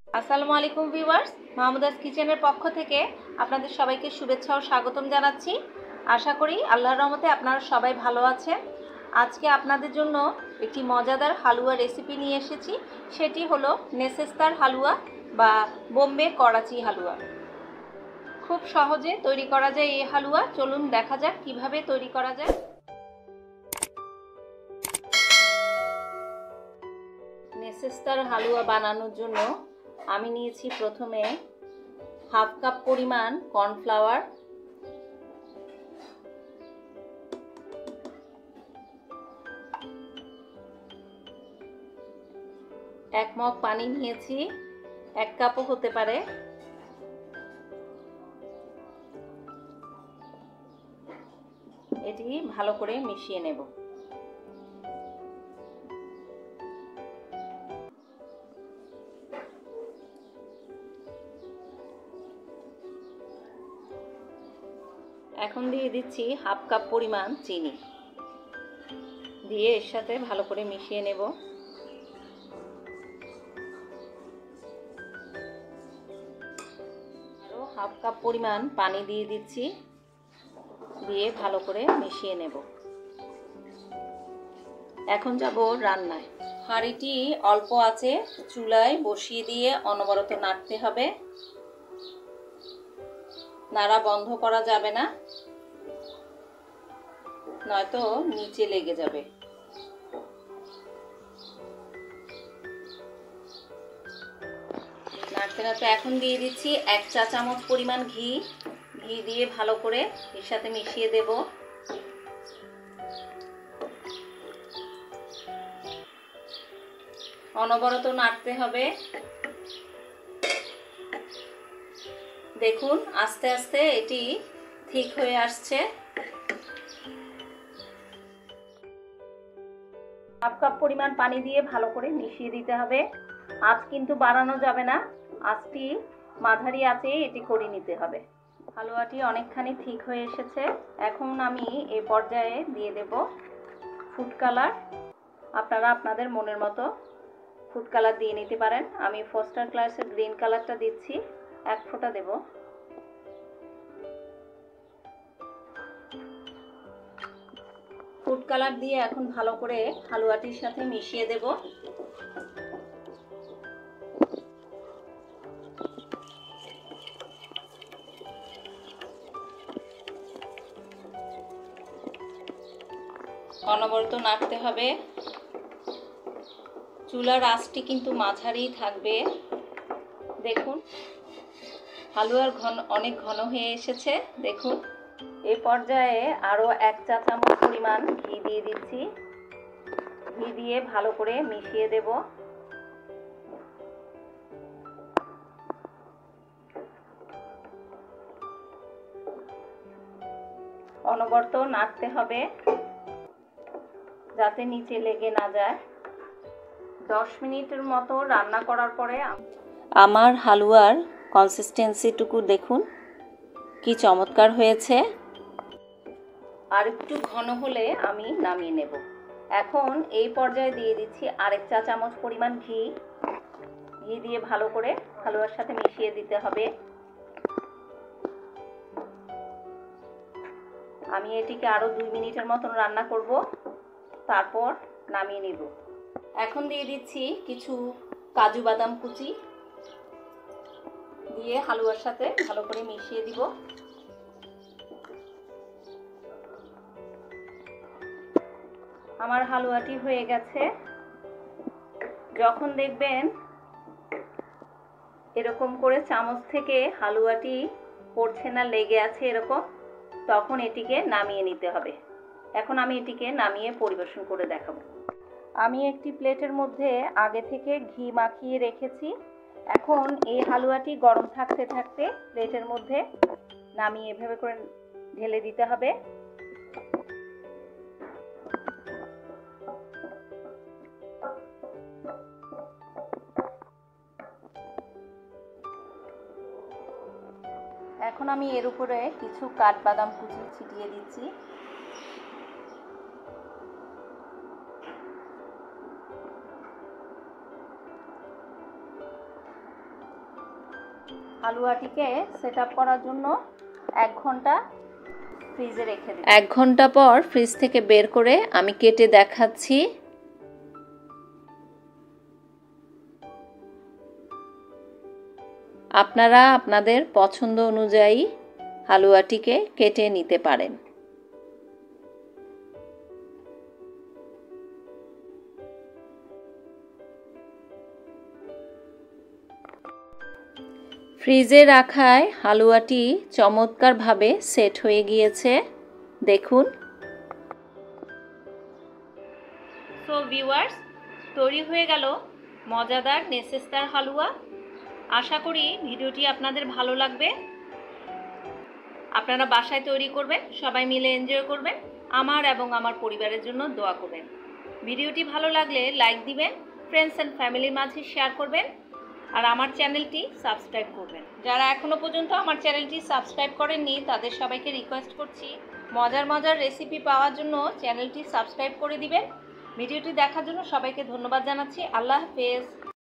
আসসালামু আলাইকুম ভিউয়ার্স, মাহমুদাস কিচেনের পক্ষ থেকে আপনাদের সবাইকে শুভেচ্ছা ও স্বাগতম জানাচ্ছি। আশা করি আল্লাহর রহমতে আপনারা সবাই ভালো আছেন। আজকে আপনাদের জন্য একটি মজাদার হালুয়া রেসিপি নিয়ে এসেছি। সেটি হলো নেসেস্তার হালুয়া বা বোম্বে করাচি হালুয়া। খুব সহজে তৈরি করা যায় এই হালুয়া। চলুন দেখা যাক কিভাবে তৈরি করা যায়। নেসেস্তার হালুয়া বানানোর জন্য আমি নিয়েছি প্রথমে হাফ কাপ পরিমাণ কর্নফ্লাওয়ার, এক মগ পানি নিয়েছি, এক কাপও হতে পারে। এটি ভালো করে মিশিয়ে নেব। এখন দিয়ে দিচ্ছি হাফ কাপ পরিমাণ চিনি, দিয়ে এর সাথে ভালো করে মিশিয়ে নেব। আরও হাফ কাপ পরিমাণ পানি দিয়ে দিচ্ছি, দিয়ে ভালো করে মিশিয়ে নেব। এখন যাব রান্নায়। হাঁড়িটি অল্প আঁচে চুলায় বসিয়ে দিয়ে অনবরত নাড়তে হবে। নাড়া বন্ধ করা যাবে না, নয়তো নিচে লেগে যাবে। নাড়তে নাড়তে এখন দিয়ে দিচ্ছি 1 চা চামচ পরিমাণ ঘি। ঘি দিয়ে ভালো করে এর সাথে মিশিয়ে দেব। অনবরত নাড়তে হবে। দেখুন আস্তে আস্তে এটি ঠিক হয়ে আসছে। হাফ কাপ পরিমাণ পানি দিয়ে ভালো করে মিশিয়ে দিতে হবে। আঁচ কিন্তু বাড়ানো যাবে না, আঁচটি মাঝারি আঁচে এটি করে নিতে হবে। হালুয়াটি অনেকখানি ঠিক হয়ে এসেছে। এখন আমি এই পর্যায়ে দিয়ে দেব ফুড কালার। আপনারা আপনাদের মনের মতো ফুড কালার দিয়ে নিতে পারেন। আমি ফস্টার ক্লাসের গ্রিন কালারটা দিচ্ছি, 1 ফোঁটা দেব। ফুড কালার দিয়ে এখন ভালো করে হালুয়াটির সাথে মিশিয়ে দেব। অনবরত নাড়তে হবে। চুলার আঁচটি কিন্তু মাঝারি থাকবে। দেখুন হালুয়ার অনেক ঘন হয়ে এসেছে। দেখুন এই পর্যায়ে আরও 1 চা চামচ পরিমাণ ঘি দিয়ে দিচ্ছি। ঘি দিয়ে ভালো করে মিশিয়ে দেব। অনবরত নাড়তে হবে যাতে নিচে লেগে না যায়। 10 মিনিটের মতো রান্না করার পরে আমার হালুয়ার কনসিস্টেন্সিটুকু দেখুন কি চমৎকার হয়েছে। আর একটু ঘন হলে আমি নামিয়ে নেব। এখন এই পর্যায়ে দিয়ে দিচ্ছি আরেক চা চামচ পরিমাণ ঘি। ঘি দিয়ে ভালো করে হালুয়ার সাথে মিশিয়ে দিতে হবে। আমি এটিকে আরও 2 মিনিটের মতন রান্না করব, তারপর নামিয়ে নেব। এখন দিয়ে দিচ্ছি কিছু কাজু বাদাম কুচি, দিয়ে হালুয়ার সাথে ভালো করে মিশিয়ে দিব। আমার হালুয়াটি হয়ে গেছে। যখন দেখবেন এরকম করে চামচ থেকে হালুয়াটি পড়ছে না, লেগে আছে এরকম, তখন এটিকে নামিয়ে নিতে হবে। এখন আমি এটিকে নামিয়ে পরিবেশন করে দেখাবো। আমি একটি প্লেটের মধ্যে আগে থেকে ঘি মাখিয়ে রেখেছি। এখন এই হালুয়াটি গরম থাকতে থাকতে প্লেটের মধ্যে নামিয়ে এভাবে করে ঢেলে দিতে হবে। এখন আমি এর উপরে কিছু কাঠবাদাম কুচি ছিটিয়ে দিচ্ছি। হালুয়াটিকে সেট আপ করার জন্য 1 ঘন্টা ফ্রিজে রেখে দিই। 1 ঘন্টা পর ফ্রিজ থেকে বের করে আমি কেটে দেখাচ্ছি। আপনারা আপনাদের পছন্দ অনুযায়ী হালুয়াটিকে কেটে নিতে পারেন। ফ্রিজে রাখায় হালুয়াটি চমৎকারভাবে সেট হয়ে গিয়েছে, দেখুন। সো ভিউয়ার্স, তৈরি হয়ে গেল মজাদার নেসেস্তার হালুয়া। আশা করি ভিডিওটি আপনাদের ভালো লাগবে। আপনারা বাসায় তৈরি করবেন, সবাই মিলে এনজয় করবেন, আমার এবং আমার পরিবারের জন্য দোয়া করবেন। ভিডিওটি ভালো লাগলে লাইক দিবেন, ফ্রেন্ডস অ্যান্ড ফ্যামিলির মাঝে শেয়ার করবেন, আর আমার চ্যানেলটি সাবস্ক্রাইব করবেন। যারা এখনও পর্যন্ত আমার চ্যানেলটি সাবস্ক্রাইব করেননি তাদের সবাইকে রিকোয়েস্ট করছি মজার মজার রেসিপি পাওয়ার জন্য চ্যানেলটি সাবস্ক্রাইব করে দিবেন। ভিডিওটি দেখার জন্য সবাইকে ধন্যবাদ জানাচ্ছি। আল্লাহ হাফেজ।